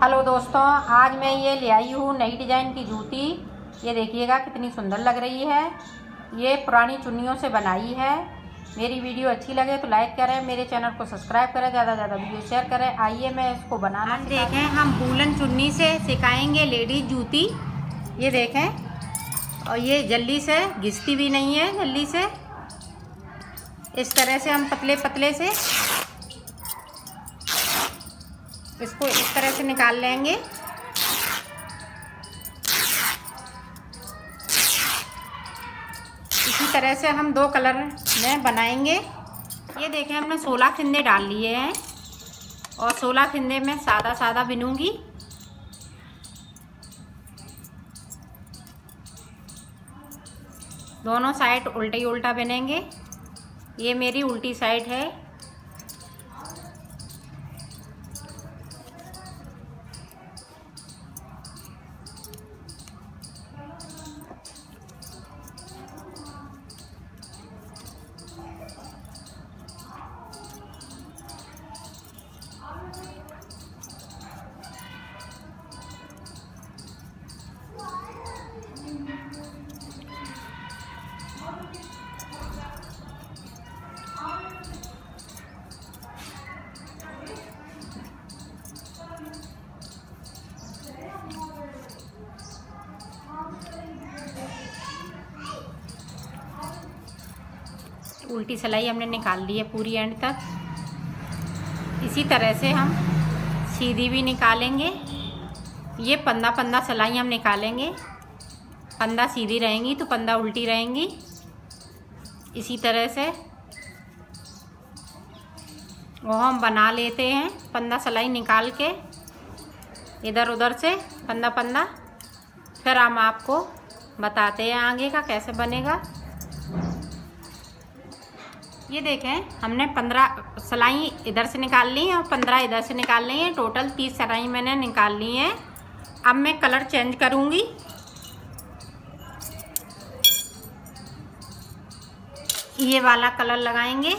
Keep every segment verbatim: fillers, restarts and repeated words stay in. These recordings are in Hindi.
हेलो दोस्तों, आज मैं ये ले आई हूँ नई डिज़ाइन की जूती। ये देखिएगा कितनी सुंदर लग रही है। ये पुरानी चुन्नियों से बनाई है। मेरी वीडियो अच्छी लगे तो लाइक करें, मेरे चैनल को सब्सक्राइब करें, ज़्यादा ज़्यादा वीडियो शेयर करें। आइए मैं इसको बनाना हम देखें हम वूलन चुन्नी से सिखाएंगे लेडीज जूती। ये देखें, और ये जल्दी से घिसती भी नहीं है। जल्दी से इस तरह से हम पतले पतले से इसको इस तरह से निकाल लेंगे। इसी तरह से हम दो कलर में बनाएंगे। ये देखें, हमने सोलह फिंदे डाल लिए हैं और सोलह फिंदे में सादा सादा बिनूंगी। दोनों साइड उल्टा ही उल्टा बिनेंगे। ये मेरी उल्टी साइड है। उल्टी सिलाई हमने निकाल ली है पूरी एंड तक। इसी तरह से हम सीधी भी निकालेंगे। ये पंदा पंदा सिलाई हम निकालेंगे। पंदा सीधी रहेंगी तो पंदा उल्टी रहेंगी। इसी तरह से वो हम बना लेते हैं। पंदा सिलाई निकाल के इधर उधर से पंदा पंदा, फिर हम आपको बताते हैं आगे का कैसे बनेगा। ये देखें, हमने पंद्रह सिलाई इधर से निकाल ली है और पंद्रह इधर से निकाल ली है। टोटल तीस सिलाई मैंने निकाल ली है। अब मैं कलर चेंज करूँगी। ये वाला कलर लगाएंगे।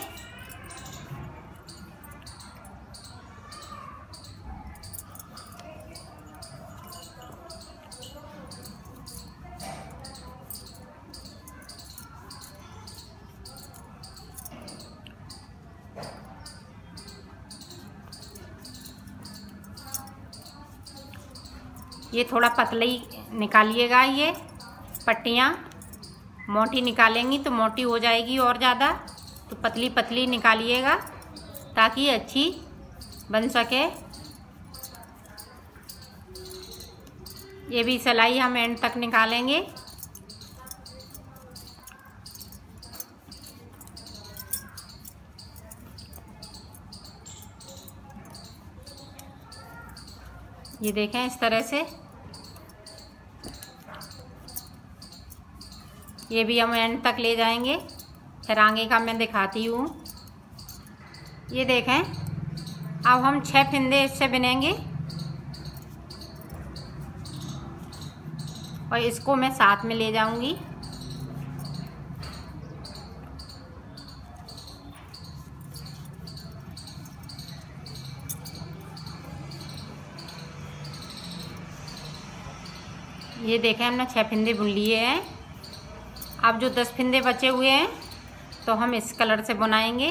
ये थोड़ा पतला ही निकालिएगा। ये पट्टियाँ मोटी निकालेंगी तो मोटी हो जाएगी और ज़्यादा, तो पतली पतली निकालिएगा ताकि अच्छी बन सके। ये भी सिलाई हम एंड तक निकालेंगे। ये देखें, इस तरह से ये भी हम एंड तक ले जाएंगे। फिर आगे का मैं दिखाती हूँ। ये देखें, अब हम छह फिंदे इससे बिनेंगे और इसको मैं साथ में ले जाऊंगी। ये देखें, हमने छह फिंदे बुन लिए हैं। अब जो दस फिंदे बचे हुए हैं तो हम इस कलर से बुनाएंगे।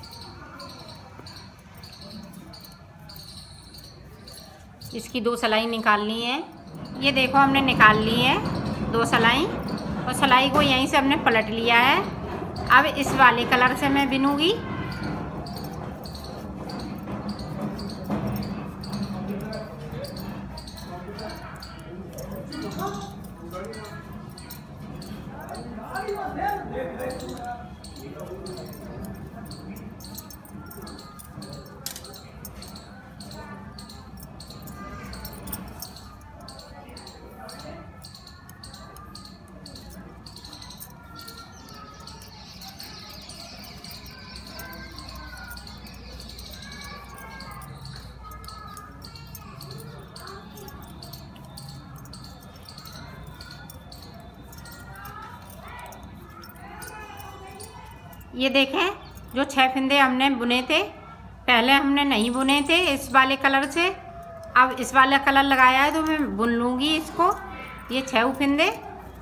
इसकी दो सिलाई निकालनी है। ये देखो, हमने निकाल ली है दो सिलाई और सिलाई को यहीं से हमने पलट लिया है। अब इस वाले कलर से मैं बिनूंगी। ये देखें, जो छह फिंदे हमने बुने थे, पहले हमने नहीं बुने थे इस वाले कलर से। अब इस वाला कलर लगाया है तो मैं बुन लूँगी इसको, ये छह फिंदे।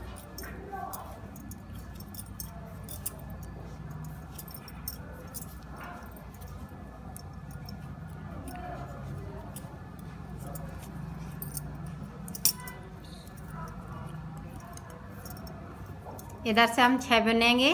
इधर से हम छह बुनेंगे।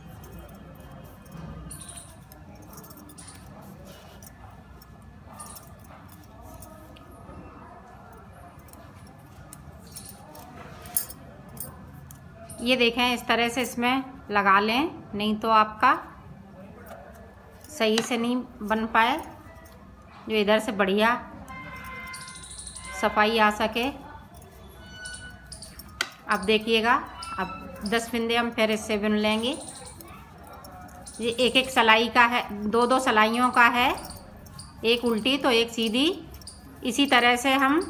ये देखें इस तरह से इसमें लगा लें, नहीं तो आपका सही से नहीं बन पाए, जो इधर से बढ़िया सफाई आ सके। अब देखिएगा, अब दस फिंदे हम फिर इससे बुन लेंगे। ये एक एक सिलाई का है, दो दो सिलाइयों का है, एक उल्टी तो एक सीधी। इसी तरह से हम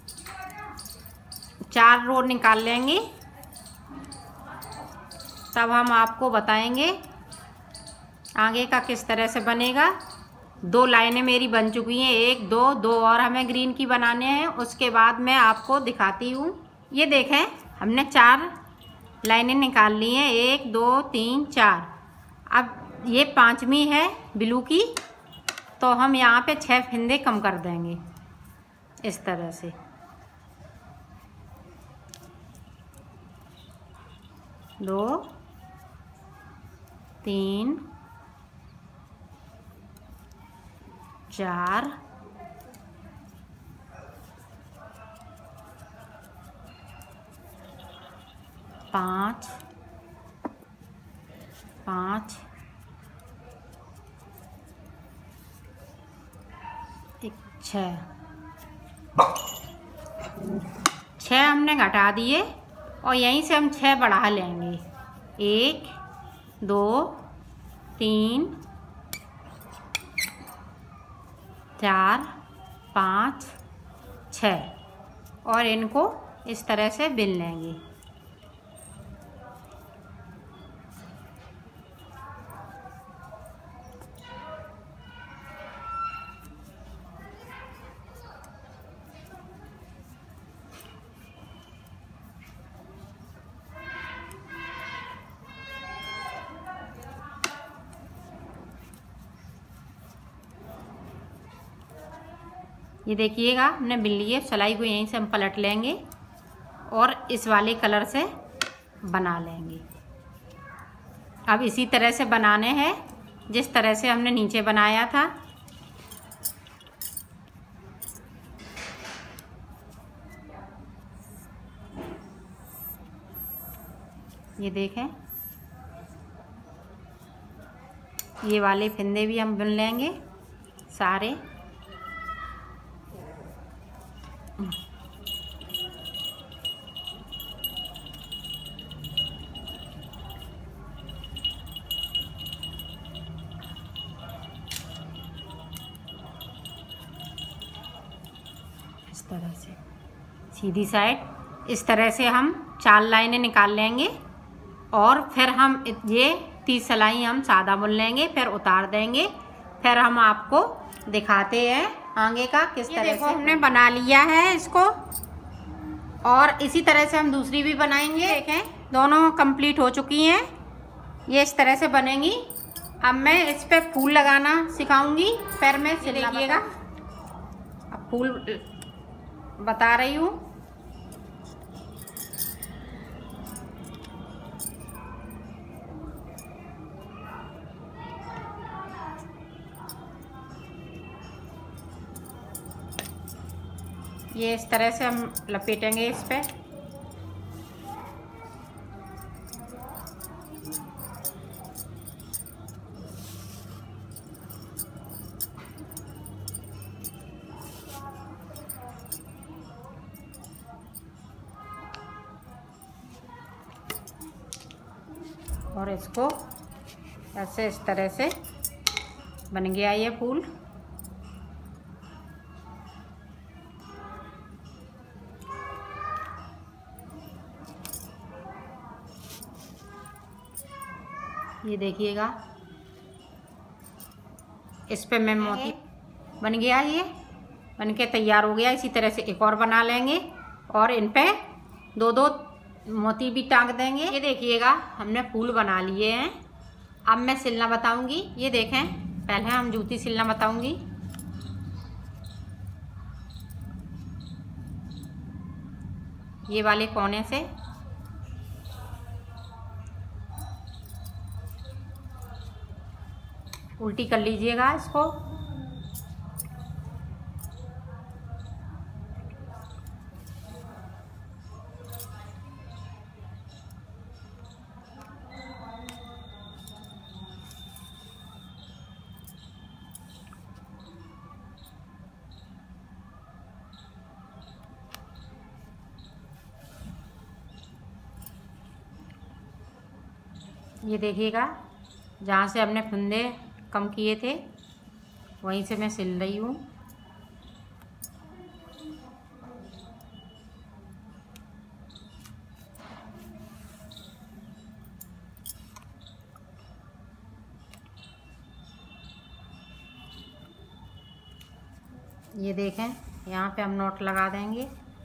चार रो निकाल लेंगे, तब हम आपको बताएंगे आगे का किस तरह से बनेगा। दो लाइनें मेरी बन चुकी हैं, एक दो दो और हमें ग्रीन की बनाने हैं, उसके बाद मैं आपको दिखाती हूँ। ये देखें हमने चार लाइनें निकाल ली हैं, एक दो तीन चार। अब ये पांचवी है ब्लू की, तो हम यहाँ पे छः फिंदे कम कर देंगे इस तरह से। दो तीन चार पाँच पाँच एक छः छः हमने घटा दिए और यहीं से हम छः बढ़ा लेंगे। एक दो तीन चार पाँच छः और इनको इस तरह से बिन लेंगे। ये देखिएगा हमने बिन लिए, सिलाई को यहीं से हम पलट लेंगे और इस वाले कलर से बना लेंगे। अब इसी तरह से बनाने हैं जिस तरह से हमने नीचे बनाया था। ये देखें, ये वाले फिंदे भी हम बुन लेंगे सारे। इस तरह से सीधी साइड इस तरह से हम चार लाइनें निकाल लेंगे और फिर हम ये तीस सिलाई हम सादा बुन लेंगे, फिर उतार देंगे। फिर हम आपको दिखाते हैं आगे का किस तरह से हमने बना लिया है इसको, और इसी तरह से हम दूसरी भी बनाएंगे। देखें दोनों कंप्लीट हो चुकी हैं, ये इस तरह से बनेंगी। अब मैं इस पे फूल लगाना सिखाऊंगी, फिर मैं सिलिएगा। अब फूल बता रही हूँ। ये इस तरह से हम लपेटेंगे इस पे। और इसको ऐसे इस तरह से बन गया ये फूल। ये देखिएगा इस पे मैं मोती बन गया ये। बनके तैयार हो गया। इसी तरह से एक और बना लेंगे और इन पे दो दो मोती भी टांग देंगे। ये देखिएगा हमने फूल बना लिए हैं। अब मैं सिलना बताऊंगी। ये देखें, पहले हम जूती सिलना बताऊंगी। ये वाले कोने से उल्टी कर लीजिएगा इसको। ये देखिएगा, जहाँ से हमने फंदे कम किए थे वहीं से मैं सिल रही हूँ। ये देखें, यहाँ पे हम नॉट लगा देंगे।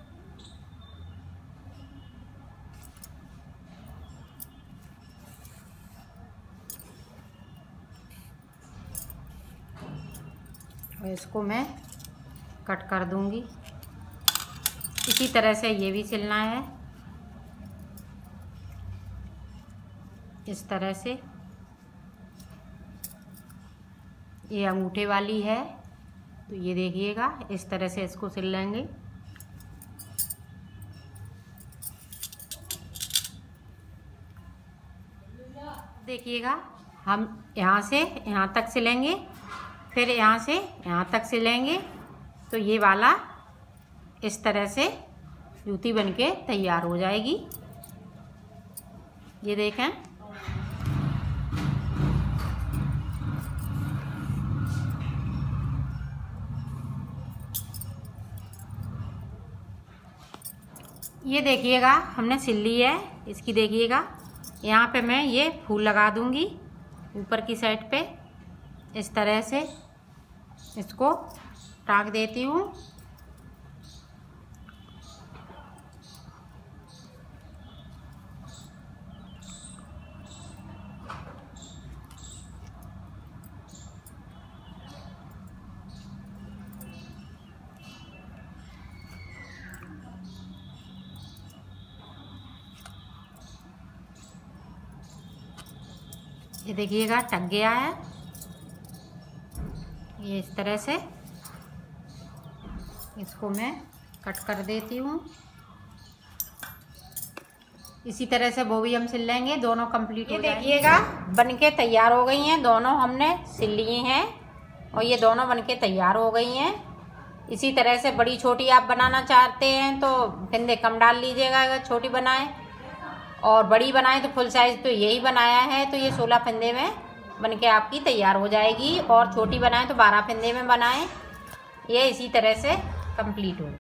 और इसको मैं कट कर दूंगी। इसी तरह से ये भी सिलना है, इस तरह से। ये अंगूठे वाली है, तो ये देखिएगा इस तरह से इसको सिल लेंगे। देखिएगा, हम यहाँ से यहाँ तक सिलेंगे, फिर यहाँ से यहाँ तक सिलेंगे, तो ये वाला इस तरह से जूती बनके तैयार हो जाएगी। ये देखें, ये देखिएगा हमने सिल ली है। इसकी देखिएगा, यहाँ पे मैं ये फूल लगा दूंगी ऊपर की साइड पे। इस तरह से इसको टाँग देती हूँ। ये देखिएगा टक गया है। ये इस तरह से इसको मैं कट कर देती हूँ। इसी तरह से वो भी हम सिल लेंगे, दोनों कंप्लीट हो जाएंगे। देखिएगा बनके तैयार हो गई हैं, दोनों हमने सिल लिए हैं और ये दोनों बनके तैयार हो गई हैं। इसी तरह से बड़ी छोटी आप बनाना चाहते हैं तो फंदे कम डाल लीजिएगा अगर छोटी बनाएं, और बड़ी बनाएं तो फुल साइज तो यही बनाया है, तो ये सोलह फंदे में बनके आपकी तैयार हो जाएगी। और छोटी बनाएं तो बारह फंदे में बनाएं। ये इसी तरह से कंप्लीट हो।